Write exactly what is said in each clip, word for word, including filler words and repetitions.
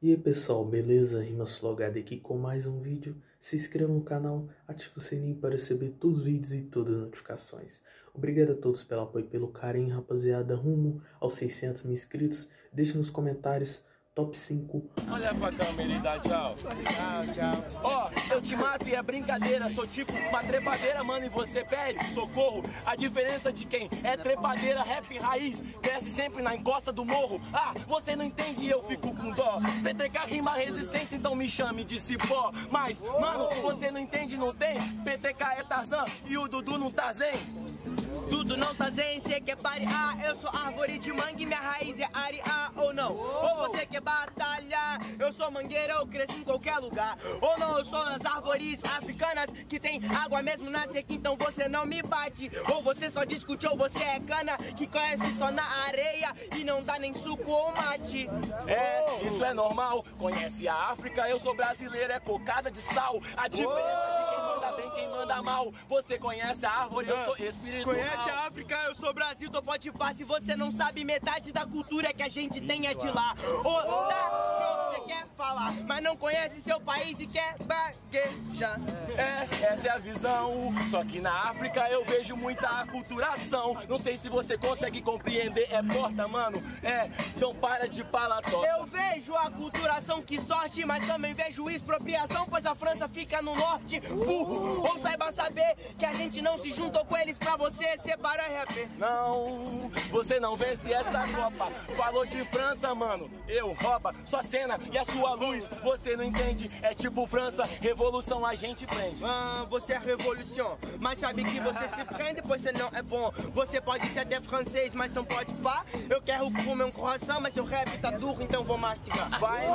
E aí pessoal, beleza? RimaSlogado aqui com mais um vídeo. Se inscreva no canal, ative o sininho para receber todos os vídeos e todas as notificações. Obrigado a todos pelo apoio e pelo carinho, rapaziada, rumo aos seiscentos mil inscritos. Deixe nos comentários top cinco. Olha pra câmera e dá tchau. Tchau, tchau. Ó, oh, eu te mato e é brincadeira. Sou tipo uma trepadeira, mano, e você pede socorro. A diferença de quem é trepadeira, rap raiz, cresce sempre na encosta do morro. Ah, você não entende e eu fico com dó. P T K rima resistência, então me chame de cipó. Mas, mano, você não entende, não tem? P T K é Tarzan e o Dudu não tá zen. Tudo não tá zen, cê quer parear. Eu sou árvore de mangue, minha raiz é arear ou não? Ou você quer batalhar? Eu sou mangueira, eu cresci em qualquer lugar. Ou não, eu sou nas árvores africanas que tem água mesmo na seca, então você não me bate. Ou você só discute, ou você é cana que conhece só na areia e não dá nem suco ou mate. É, isso é normal. Conhece a África, eu sou brasileiro, é cocada de sal. A diferença de quem manda bem, quem manda mal. Você conhece a árvore, eu sou espiritual. Conhece a África, eu sou Brasil, tô pode pá. Se você não sabe, metade da cultura que a gente tem é de lá. Ô, tá, você quer falar, mas não conhece seu país e quer baguejar. É, essa é a visão. Só que na África eu vejo muita aculturação. Não sei se você consegue compreender, é porta, mano. É, então para de palató. Eu vejo a aculturação, que sorte, mas também vejo expropriação, pois a França fica no norte. Burro, ou saiba saber que a gente não se juntou com eles pra você separar rap. Não, você não vence essa Copa. Falou de França, mano, eu rouba sua cena e a sua luz. Você não entende, é tipo França, revolução a gente prende. Ah, você é revolução, mas sabe que você se prende, pois você não é bom. Você pode ser até francês, mas não pode pá. Eu quero comer um coração, mas seu rap tá duro, então vou mastigar. Vai,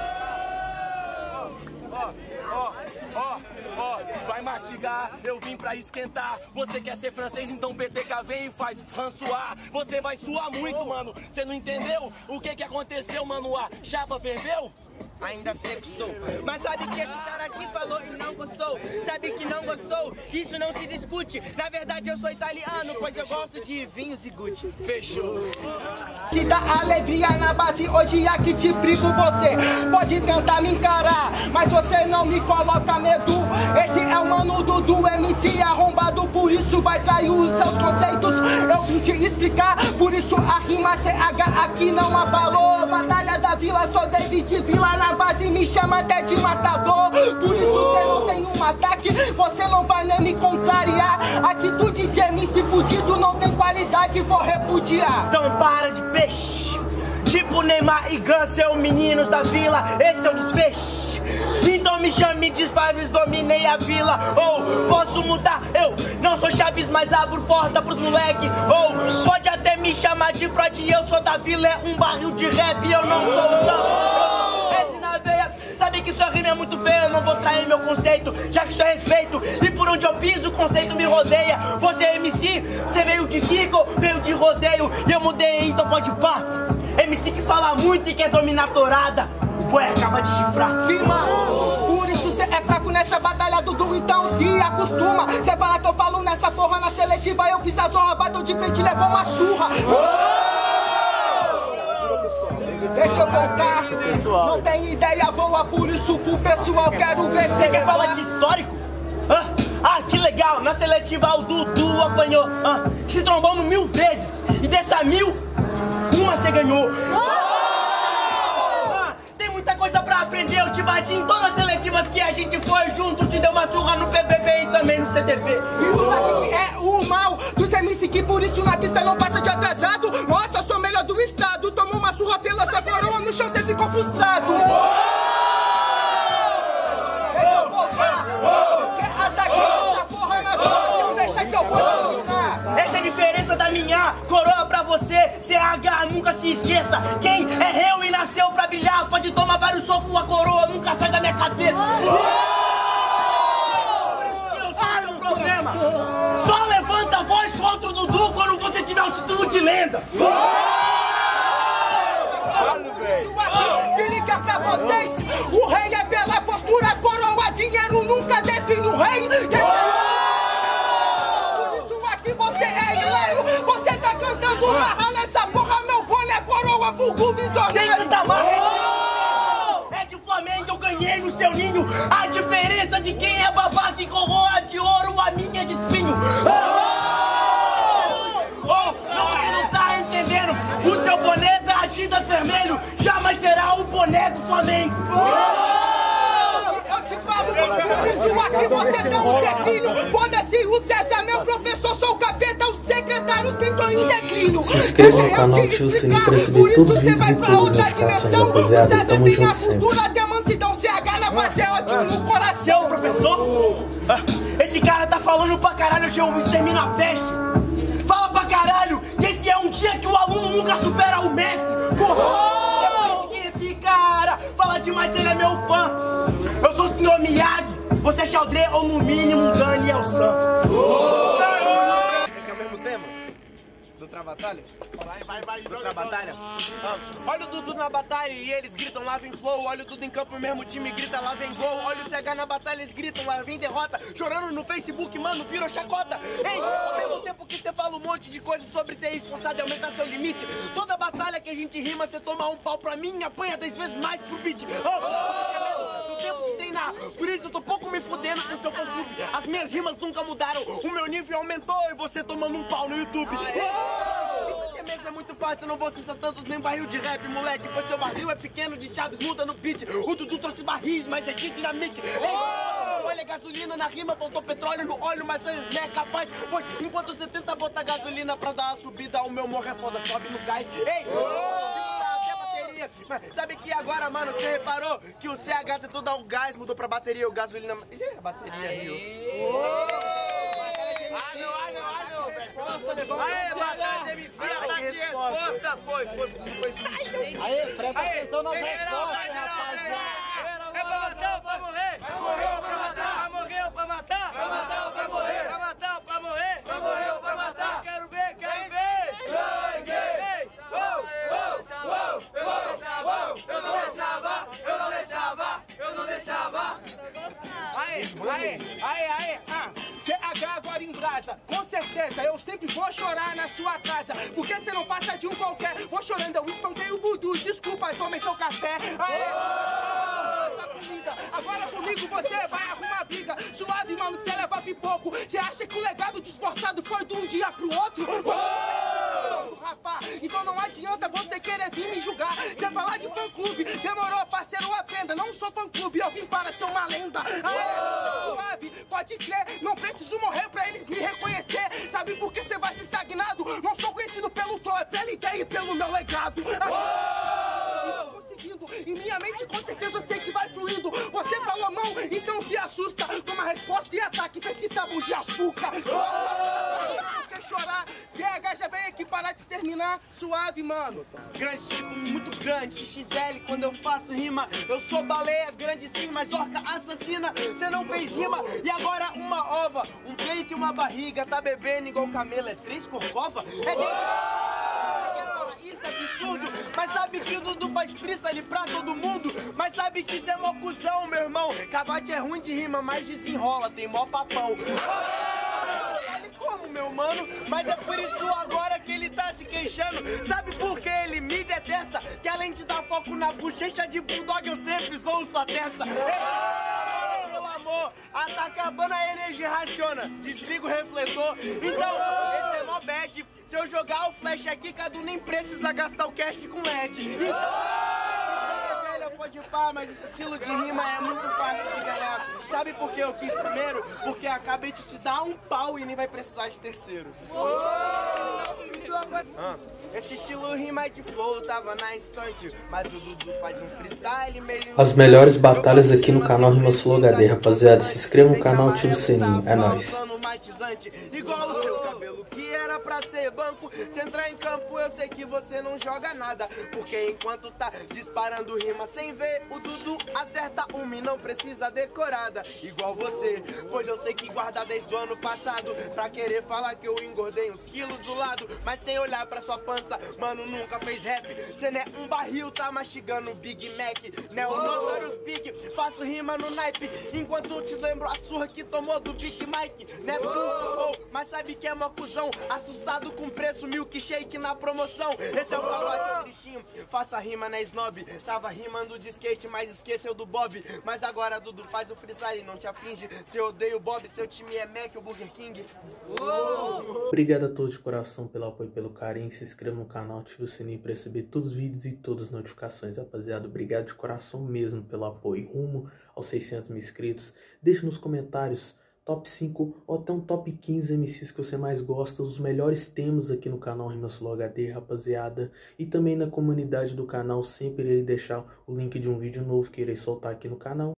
ó, ó, ó, ó, vai mastigar, eu vim pra esquentar. Você quer ser francês, então P T K vem e faz François. Você vai suar muito, mano, você não entendeu o que que aconteceu, mano? A chapa ferveu? Ainda sei que estou, mas sabe que esse cara aqui falou e não gostou. Sabe que não gostou, isso não se discute. Na verdade eu sou italiano, pois eu gosto de vinhos e Gucci. Fechou. Te dá alegria na base, hoje aqui te brigo você. Pode tentar me encarar, mas você não me coloca medo. Esse é o mano Dudu, M C arrombado, por isso vai trair os seus conceitos. Eu vim te explicar, por isso a rima C H aqui não abalou. Batalha da Vila, sou David Vila na base, me chama até de matador. Por isso você não tem um ataque, você não vai nem me contrariar. Atitude de M C fudido não tem qualidade, vou repudiar. Então para de peixe, tipo Neymar e Gun, seu meninos da vila, esse é o desfecho. Então me chame de Faves, dominei a vila. Ou posso mudar, eu não sou Chaves, mas abro porta pros moleque. Ou pode até me chamar de Freud, eu sou da vila, é um barril de rap, eu não sou o Sam. Esse na veia, sabe que sua rima é muito feia, eu não vou trair meu conceito, já que isso é respeito. E por onde eu piso, o conceito me rodeia. Você é M C, você veio de circo, veio de rodeio, e eu mudei, então pode pá. M C que fala muito e quer dominar a torada, o boi acaba de chifrar. Sim, mano, por isso cê é fraco nessa batalha, Dudu, então se acostuma. Cê fala que eu falo nessa porra, na seletiva eu fiz a zorra, bateu de frente e levou uma surra. Deixa eu voltar, pessoal. Não tem ideia boa, por isso pro pessoal quero ver. Você quer falar de histórico? Ah, ah, que legal, na seletiva o Dudu apanhou, ah, se trombou mil vezes, e dessa mil, uma você ganhou. Ah, tem muita coisa pra aprender, eu te bati em todas as seletivas que a gente foi junto, te deu uma surra no P B B e também no C T V. Isso daqui é o mal dos M C que por isso na pista não passa de atrasado. Nossa, sou o melhor do estado, tomou uma surra pela sua coroa, no chão cê ficou frustrado. Eu vou voltar, quer atacar essa porra na sua, não deixa que eu vou te ensinar. Essa é a diferença da minha coroa pra você, C H, nunca se esqueça. Quem é reu e nasceu pra brilhar, pode tomar vários socos, a coroa nunca sai da minha cabeça. Só levanta a voz contra o Dudu quando você tiver o título de lenda. Se liga pra vocês, o rei é pela postura, coroa, dinheiro nunca define o rei. Por isso aqui você é hilário, você tá cantando marra nessa porra, meu bolo é coroa, vulgo visionário. Sem tanta marra, banhei no seu ninho. A diferença de quem é babaca e coroa de ouro, a minha é de espinho. Oh, oh, não, você não tá entendendo. O seu boné da Adidas vermelho jamais será o boné do Flamengo. Eu te falo, isso aqui você não tem filho. Foda-se o César, meu professor, sou o capeta, o secretário sentou em declínio. Se inscreva no canal, ative o sininho para receber todos os vídeos e todas as notificações, rapaziada. Tamo junto sempre. Até mansidão, C H na base é ótimo no coração. Seu professor? Ah, esse cara tá falando pra caralho, hoje eu extermino a peste. Fala pra caralho, que esse é um dia que o aluno nunca supera o mestre. Oh! Que esse cara fala demais, ele é meu fã. Eu sou o senhor Miyagi, você é Xaldré ou no mínimo Daniel San. Oh! Você quer o mesmo tema? Do Travatalha? Vai, vai, vai, Do Travatalha? Ah, olha o Dudu na batalha e eles gritam lá vem flow. Olha o Dudu em campo, o mesmo time grita lá vem gol. Olha o C H na batalha, eles gritam lá vem derrota. Chorando no Facebook, mano, virou chacota. Ei, ao mesmo tempo que você fala um monte de coisas sobre ser esforçado e aumentar seu limite, toda batalha que a gente rima, você toma um pau pra mim e apanha dez vezes mais pro beat. Oh, no tempo de treinar, por isso eu tô pouco me fudendo com seu fã-clube. As minhas rimas nunca mudaram, o meu nível aumentou e você tomando um pau no YouTube. Isso aqui mesmo é muito fácil, não vou cessar tantos nem barril de rap, moleque. Pois seu barril é pequeno, de Chaves muda no beat. O Dudu trouxe barris, mas é de dinamite. Ei, olha gasolina na rima, faltou petróleo no óleo, mas você não é capaz. Pois enquanto você tenta botar gasolina pra dar a subida, o meu morro é foda, sobe no gás. Ei, mas sabe que agora, mano, você reparou que o C H tentou dar um gás, mudou pra bateria, o gasolina... Isso é a bateria, viu? Ah, não, ah, não, ah, não, velho. Aê, batalha de M C, ataque de resposta. Foi, foi, foi sim. Aê, presta atenção nas respostas, rapaziada. É pra matar ou pra morrer? Pra morrer ou pra matar? Pra morrer ou pra matar? Pra matar ou pra morrer? Pra matar ou pra morrer? Pra morrer ou pra matar? Quero ver, quero ver. Sangue! Uou, uou, uou, eu não deixava, eu não deixava, eu não deixava, eu não deixava. Aê, aê, aê, aê, ah, C H agora em brasa, com certeza eu sempre vou chorar na sua casa, porque você não passa de um qualquer, vou chorando, eu espanquei o Budu, desculpa, tomei seu café, aê, nossa comida, agora comigo você vai arrumar briga, suave, mano, cê leva pipoco, você acha que o legado de esforçado foi de um dia pro outro? Rapá, então não adianta você querer vir me julgar, você falar de fã-clube, demorou, parceiro, aprenda, não sou fã-clube, eu vim para ser uma lenda, aê, suave, pode crer, não preciso morrer pra eles me reconhecer, sabe por que você vai se estagnado? Não sou conhecido pelo flow, é pela ideia e pelo meu legado. Aê, tô conseguindo, em minha mente com certeza eu sei que vai fluindo, você falou mão, então se assusta, toma resposta e ataque, vê se tá bom de açúcar. Se você chorar, C H já vem aqui parar de exterminar, suave, mano. Grande tipo, muito grande, X L quando eu faço rima. Eu sou baleia, grande sim, mas orca assassina. Você não fez rima e agora uma ova, um peito e uma barriga. Tá bebendo igual camelo, é três corcova? É de... Isso é absurdo, mas sabe que o Dudu faz freestyle pra todo mundo. Mas sabe que isso é mó cuzão, meu irmão. Cavate é ruim de rima, mas desenrola, tem mó papão. Como, meu mano? Mas é por isso agora que ele tá se queixando. Sabe por que ele me detesta? Que além de dar foco na bochecha de bulldog, eu sempre sou sua testa. Ei, meu amor, ah, tá acabando a energia, raciona. Desliga o refletor. Então, esse é mó bad. Se eu jogar o flash aqui, Cadu nem precisa gastar o cash com L E D. Então, velho, pode pá, mas esse estilo de rima é muito fácil de ganhar. Sabe por que eu quis primeiro? Porque acabei de te dar um pau e nem vai precisar de terceiro. Ah, esse estilo rima de flow tava na estante, mas o Dudu faz um freestyle meio... As melhores batalhas aqui no canal Rimas Flow H D, rapaziada. Se inscreva no canal, ative o sininho. É nóis. Igual o seu cabelo que era pra ser banco. Se entrar em campo eu sei que você não joga nada, porque enquanto tá disparando rima sem ver, o Dudu acerta uma e não precisa decorada. Igual você, pois eu sei que guarda desde o ano passado, pra querer falar que eu engordei uns quilos do lado, mas sem olhar pra sua pança, mano, nunca fez rap. Cê não é um barril, tá mastigando Big Mac, né? O Notorious Big, faço rima no naipe, enquanto eu te lembro a surra que tomou do Big Mike. Né, tu? Oh, mas sabe que é uma cuzão, assustado com preço, milkshake na promoção. Esse é o pagode tristinho, faça rima na snob. Tava rimando de skate, mas esqueceu do Bob. Mas agora Dudu faz o freestyle, não te aflige. Se eu odeio o Bob, seu time é Mac ou Burger King. Uou! Obrigado a todos de coração pelo apoio e pelo carinho. Se inscreva no canal, ative o sininho para receber todos os vídeos e todas as notificações, rapaziada. Obrigado de coração mesmo pelo apoio rumo aos seiscentos mil inscritos. Deixe nos comentários top cinco ou até um top quinze M Cs que você mais gosta, os melhores temas aqui no canal Rimas Flow H D, rapaziada. E também na comunidade do canal sempre irei deixar o link de um vídeo novo que irei soltar aqui no canal.